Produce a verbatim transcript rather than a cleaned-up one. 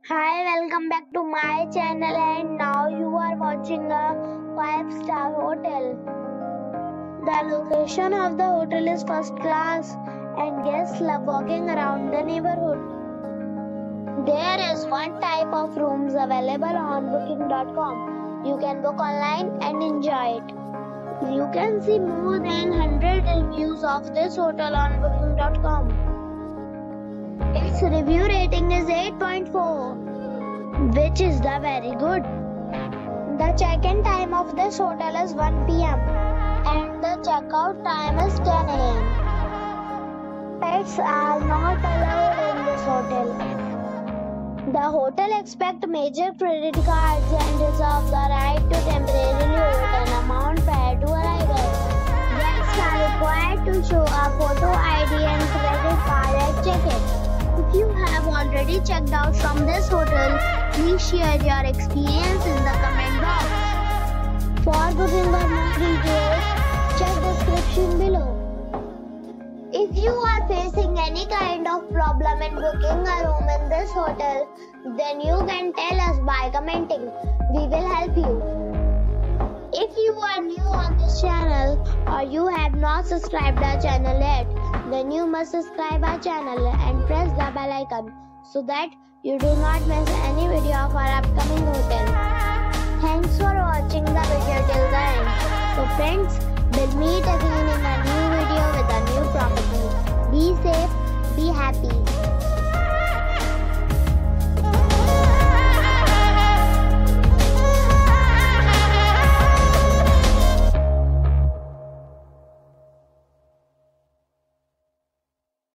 Hi, welcome back to my channel, and now you are watching a five star hotel. The location of the hotel is first class and guests love walking around the neighborhood. There is one type of rooms available on booking dot com. You can book online and enjoy it. You can see more than one hundred reviews of this hotel on booking dot com. Its review rating is eight point four, which is the very good. The check-in time of this hotel is one p m and the check-out time is ten a m Pets are not allowed in this hotel. The hotel accepts major credit cards and reserves the right to temporarily hold an amount prior to arrival. Guests are required to show a photo I D and credit card at check-in. If you have already checked out from this hotel, please share your experience in the comment box. For booking or more details, check description below. If you are facing any kind of problem in booking a room in this hotel, then you can tell us by commenting. We will help you. If you are new on this channel or you have not subscribed our channel yet, then you must subscribe our channel and press the bell icon so that you do not miss any video of our upcoming hotel. Thanks for watching the video till the end. So friends, we'll meet again in a new video with a new property. Be safe, be happy.